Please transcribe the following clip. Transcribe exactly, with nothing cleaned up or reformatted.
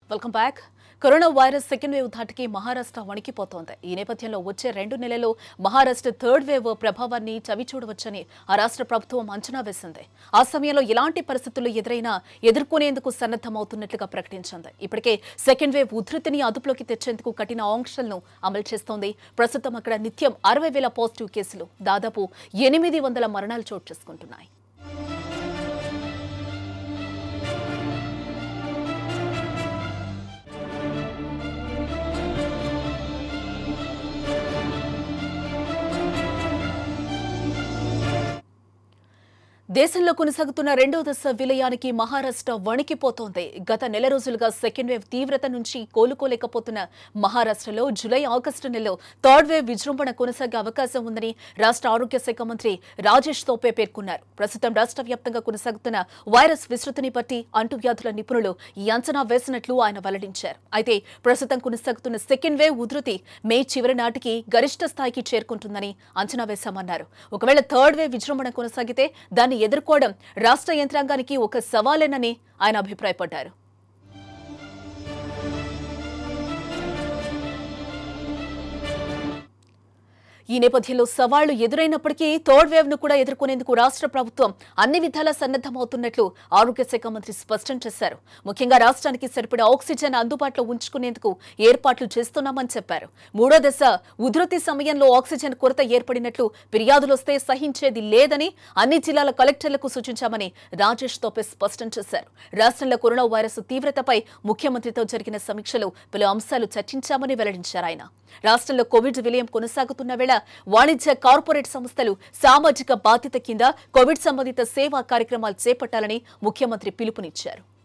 Welcome back. Corona virus second wave ధాటికి మహారాష్ట్ర వణికిపోతోంది. ఈ నేపథ్యంలో వచ్చే రెండు నెలల్లో మహారాష్ట్ర థర్డ్ వేవ్ ప్రభావాన్ని చవిచూడవచ్చని ఆ రాష్ట్ర ప్రభుత్వం అంచనా వేసింది. ఆ సమయంలో ఎలాంటి పరిస్థితులు ఎదురైనా ఎదుర్కొనేందుకు సన్నద్దమవుతున్నట్లుగా ప్రకటించింది. ఇప్పటికే సెకండ్ వేవ్ ఉధృతిని అదుపులోకి తెచ్చేందుకు కఠిన ఆంక్షలను అమలు చేస్తోంది. ప్రస్తుతం అక్కడ నిత్యం అరవై వేల పాజిటివ్ కేసులు, దాదాపు ఎనిమిది వందల మరణాలు చోటు చేసుకుంటున్నాయి. దేశంలో కొనసాగుతున్న రెండో దశ విలయానికి మహారాష్ట్ర వణికిపోతోంది. గత నెల రోజులుగా సెకండ్ వేవ్ తీవ్రత నుంచి కోలుకోలేకపోతున్న మహారాష్ట్రలో జూలై ఆగస్టు నెలలో థర్డ్ వేవ్ విజృంభణ కొనసాగే అవకాశం ఉందని రాష్ట్ర ఆరోగ్య శాఖ మంత్రి రాజేష్ తోపే పేర్కొన్నారు. ప్రస్తుతం రాష్ట్ర వ్యాప్తంగా కొనసాగుతున్న వైరస్ విస్తృతిని బట్టి అంటువ్యాధుల నిపుణులు ఈ అంచనా వేసినట్లు ఆయన వెల్లడించారు. అయితే ప్రస్తుతం కొనసాగుతున్న సెకండ్ వేవ్ ఉధృతి మే చివరి నాటికి గరిష్ట స్థాయికి చేరుకుంటుందని అంచనా వేశామన్నారు. ఒకవేళ థర్డ్ వేవ్ విజృంభణ కొనసాగితే దాన్ని ఎదుర్కోవడం రాష్ట్ర యంత్రాంగానికి ఒక సవాలేనని ఆయన అభిప్రాయపడ్డారు. ఈ నేపథ్యంలో సవాళ్లు ఎదురైనప్పటికీ థర్డ్ వేవ్ ను కూడా ఎదుర్కొనేందుకు రాష్ట్ర ప్రభుత్వం అన్ని విధాలా సన్నద్దమవుతున్నట్లు ఆరోగ్య శాఖ మంత్రి స్పష్టం చేశారు. ముఖ్యంగా రాష్ట్రానికి సరిపడా ఆక్సిజన్ అందుబాటులో ఉంచుకునేందుకు ఏర్పాట్లు చేస్తున్నామని చెప్పారు. మూడో దశ ఉధృతి సమయంలో ఆక్సిజన్ కొరత ఏర్పడినట్లు ఫిర్యాదులొస్తే సహించేది లేదని అన్ని జిల్లాల కలెక్టర్లకు సూచించామని రాజేష్ తోపే స్పష్టం చేశారు. రాష్ట్రంలో కరోనా వైరస్ తీవ్రతపై ముఖ్యమంత్రితో జరిగిన సమీక్షలో పలు అంశాలు చర్చించామని వెల్లడించారు ఆయన. రాష్ట్రంలో కోవిడ్ విలయం కొనసాగుతున్న వేళ వాణిజ్య కార్పొరేట్ సంస్థలు సామాజిక బాధ్యత కింద కోవిడ్ సంబంధిత సేవా కార్యక్రమాలు చేపట్టాలని ముఖ్యమంత్రి పిలుపునిచ్చారు.